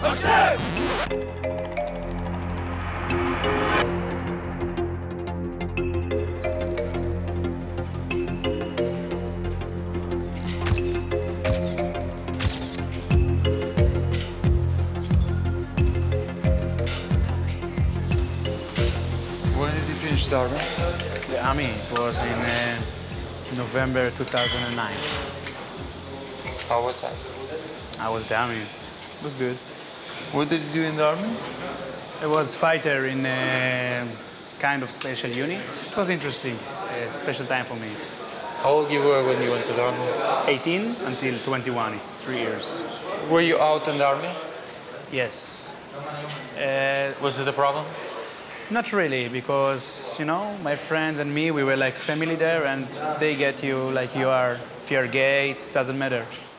When did you finish the army? The army, it was in November 2009. How was that? I was the army. It was good. What did you do in the army? I was fighter in a kind of special unit. It was interesting, a special time for me. How old you were when you went to the army? 18 until 21, it's 3 years. Were you out in the army? Yes. Was it a problem? Not really, because, you know, my friends and me, we were like family there, and they get you like you are. If you're gay, it doesn't matter.